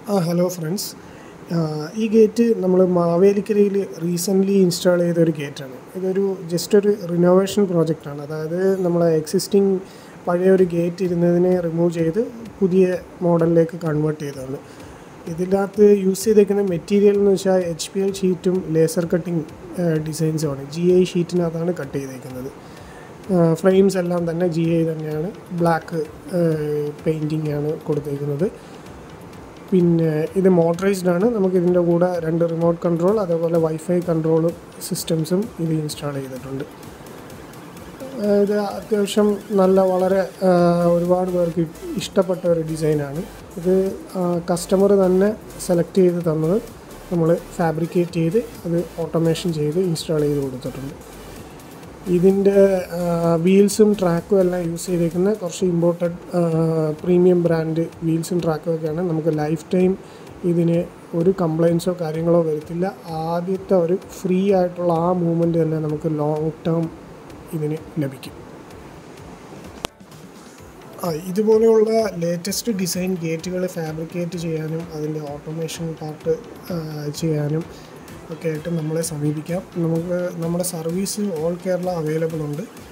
Hello friends. ഈ gate നമ്മൾ മാവേലിക്കരയിൽ റീസെൻ്റ്ലി ഇൻസ്റ്റാൾ ചെയ്തൊരു ഗേറ്റാണ്. ഇതൊരു ജസ്റ്റ് ഒരു റിനോവേഷൻ പ്രോജക്റ്റാണ്. അതായത് നമ്മളെ എക്സിസ്റ്റിംഗ് പഴയ ഒരു ഗേറ്റ് ഇരുന്നതിനെ റിമൂവ് ചെയ്ത് പുതിയ മോഡലിലേക്ക് കൺവേർട്ട് ചെയ്തതാണ്. ഇതിനകത്ത് യൂസ് ചെയ്തേക്കുന്ന മെറ്റീരിയൽ എന്ന് വെച്ചാൽ HPL ഷീറ്റും ലേസർ കട്ടിങ് ഡിസൈൻസുമാണ്. GI ഷീറ്റിനകത്താണ് കട്ട് ചെയ്തേക്കുന്നത്. ഫ്രെയിംസ് എല്ലാം തന്നെ GI തന്നെയാണ്. ബ്ലാക്ക് പെയിൻറ്റിംഗ് ആണ് കൊടുത്തേക്കുന്നത്. പിന്നെ ഇത് മോട്ടറൈസ്ഡ് ആണ്. നമുക്കിതിൻ്റെ കൂടെ 2 റിമോട്ട് കൺട്രോൾ അതേപോലെ വൈഫൈ കൺട്രോൾ സിസ്റ്റംസും ഇത് ഇൻസ്റ്റാൾ ചെയ്തിട്ടുണ്ട്. ഇത് അത്യാവശ്യം വളരെ ഒരുപാട് പേർക്ക് ഇഷ്ടപ്പെട്ട ഒരു ഡിസൈനാണ്. ഇത് കസ്റ്റമർ തന്നെ സെലക്ട് ചെയ്ത് തന്നത് നമ്മൾ ഫാബ്രിക്കേറ്റ് ചെയ്ത് അത് ഓട്ടോമേഷൻ ചെയ്ത് ഇൻസ്റ്റാൾ ചെയ്ത് കൊടുത്തിട്ടുണ്ട്. ഇതിൻ്റെ വീൽസും ട്രാക്കും എല്ലാം യൂസ് ചെയ്തേക്കുന്ന കുറച്ച് ഇമ്പോർട്ടഡ് പ്രീമിയം ബ്രാൻഡ് വീൽസും ട്രാക്കും ഒക്കെയാണ്. നമുക്ക് ലൈഫ് ടൈം ഇതിന് ഒരു കംപ്ലയിൻസോ കാര്യങ്ങളോ വരത്തില്ല. ആദ്യത്തെ ഒരു ഫ്രീ ആയിട്ടുള്ള ആ മൂവ്മെൻറ്റ് തന്നെ നമുക്ക് ലോങ് ടേം ഇതിന് ലഭിക്കും. ഇതുപോലെയുള്ള ലേറ്റസ്റ്റ് ഡിസൈൻ ഗേറ്റുകൾ ഫാബ്രിക്കേറ്റ് ചെയ്യാനും അതിൻ്റെ ഓട്ടോമേഷൻ പാർട്ട് ചെയ്യാനും ഒക്കെ ആയിട്ട് നമ്മളെ സമീപിക്കാം. നമുക്ക് നമ്മുടെ സർവീസ് ഓൾ കേരള അവൈലബിൾ ഉണ്ട്.